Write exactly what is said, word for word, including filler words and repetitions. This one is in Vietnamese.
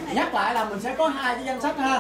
nhắc lại là mình sẽ có hai cái danh sách ha.